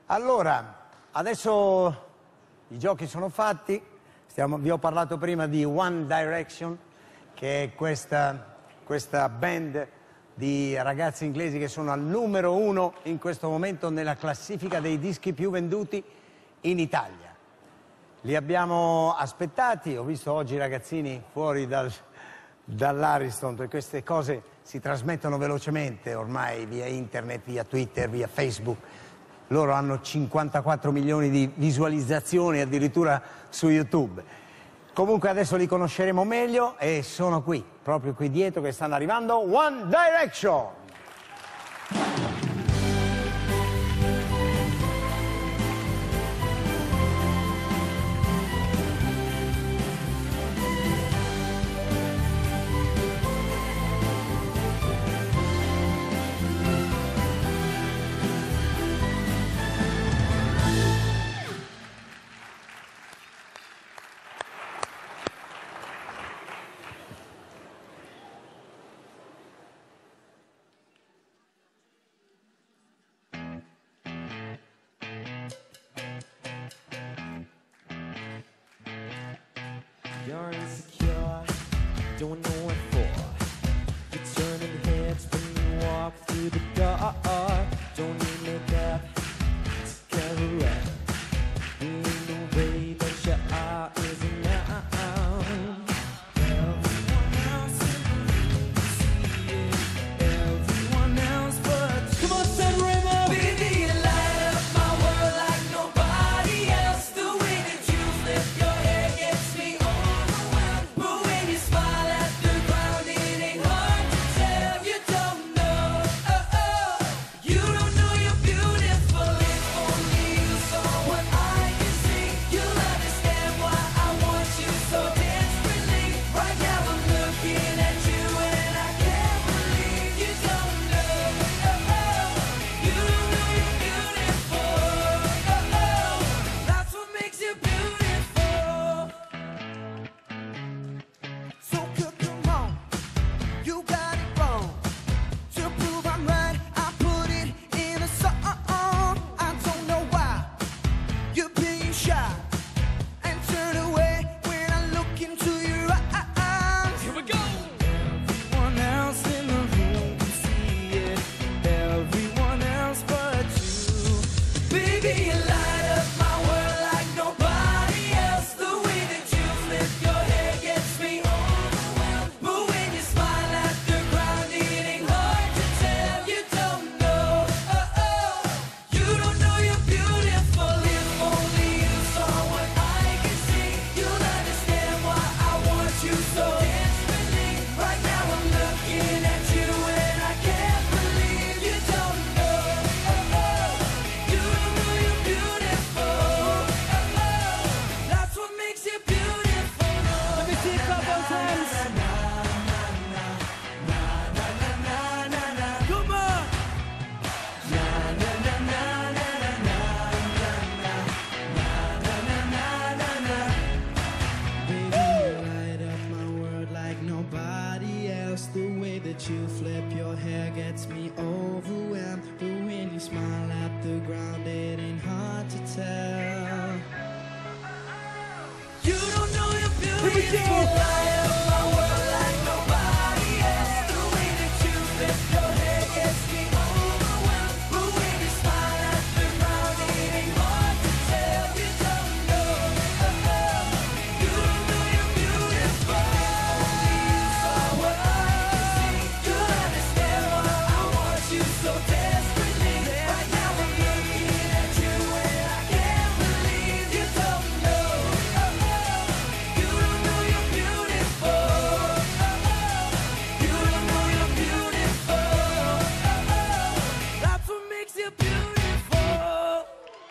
Allora, adesso i giochi sono fatti, vi ho parlato prima di One Direction, che è questa band di ragazzi inglesi che sono al numero 1 in questo momento nella classifica dei dischi più venduti in Italia. Li abbiamo aspettati, ho visto oggi i ragazzini fuori dall'Ariston, perché queste cose si trasmettono velocemente ormai via internet, via Twitter, via Facebook. Loro hanno 54 milioni di visualizzazioni addirittura su YouTube. Comunque adesso li conosceremo meglio e sono qui, proprio qui dietro che stanno arrivando, One Direction! You're insecure, don't know what for. You're turning heads when you walk through the door. Don't need makeup to cover up. Being the way that you are is enough. Everyone else in the room see it. Everyone else but you. Come on, San Remo! Baby, you light up my world like nobody else. The way that you flip your hair gets me overwhelmed. But when you smile at the ground, it ain't hard to tell. You don't know, you don't know you're beautiful. If only you saw what I can see, you'll understand why I want you so desperately. Right now I'm looking at you and I can't believe you don't know, you don't know you're beautiful. That's what makes you beautiful. So come on, you got it wrong. To prove I'm right, I put it in a song. I don't know why you're being shy and turn away when I look into your eyes. Here we go. Everyone else in the room can see it. Everyone else but you. Baby, you light up my world like nobody else. The way that you flip your hair gets me overwhelmed. But when you smile at the ground, it ain't hard to tell. You don't know, you don't know you're beautiful. If only you saw what I can see, you'll understand why I want you so desperately. Right now I'm looking at you and I can't believe you don't know, you don't know you're beautiful. That's what makes you beautiful. Let me see a couple times. Come on. Baby, you light up my world like nobody else. The way that you flip your hair gets me overwhelmed. But when you smile at the ground, it ain't hard to tell. You don't know you're beautiful. Light up my world like nobody else. The way that you flip your hair gets me overwhelmed. But when you smile at the ground, it ain't hard to tell. You don't know, you don't know you're beautiful. Only you saw what I can see, you'll understand why I want you so desperately. Right now I'm looking at you and I can't believe you don't know, you don't know you're beautiful. You don't know you're beautiful. That's what makes you beautiful.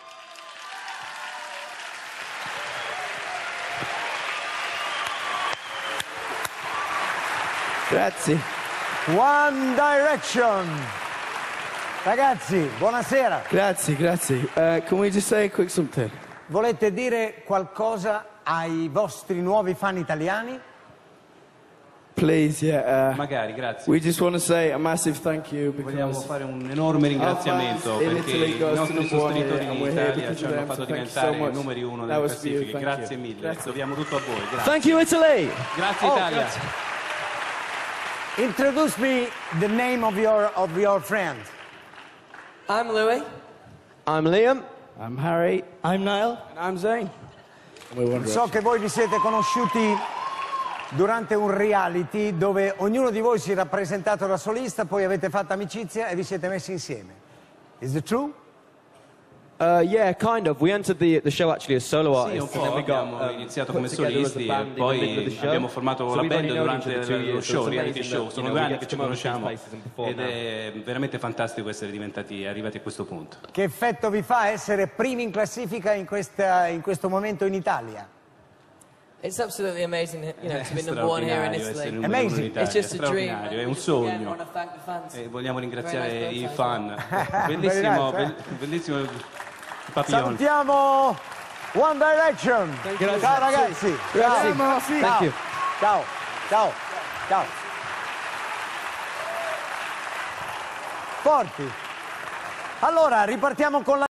Grazie. One Direction! Ragazzi, buonasera. Grazie. Can we just say a quick something? Volete dire qualcosa ai vostri nuovi fan italiani? please, yeah. Magari, grazie. We just want to say a massive thank you Vogliamo because fare un enorme ringraziamento our fans in perché Italy i goes to nostri number one sostenitori here, in and we're here Italia because ci of hanno them, fatto so thank you diventare so much. numeri uno That delle was for you, classifiche. thank Grazie you. mille. Grazie. Dobbiamo tutto a voi. Grazie. Thank you, Italy. Grazie Italia. Introduce me the name of your friend. I'm Louis. I'm Liam. I'm Harry. I'm Niall. And I'm Zane. And we're One So che voi vi siete conosciuti durante un reality dove ognuno di voi si è rappresentato da solista, poi avete fatto amicizia e vi siete messi insieme. Is it true? Yeah, kind of. We entered the show actually as solo Sì, un artists, po', and then we got abbiamo iniziato come put together as a solisti e band in the middle of poi the show. abbiamo formato So la we've band only known each durante other 2 lo years, so show, it's reality amazing show. that, Sono you 2 know, anni we che get ci to come to these conosciamo places and perform ed now. è veramente fantastico essere arrivati a questo punto. Che effetto vi fa essere primi in classifica in questo momento in Italia? It's absolutely amazing, to be È number one here in straordinario essere Italy. numero uno in Amazing. Italia, It's just è a dream. straordinario, è un Again, I sogno. want to thank the fans. E vogliamo ringraziare Very nice i birthday. fan. Very nice, Bellissimo papillon. Salutiamo One Direction. Ciao ragazzi. Grazie. Ciao. Thank you. Ciao. Ciao. Ciao. Forti. Allora, ripartiamo con la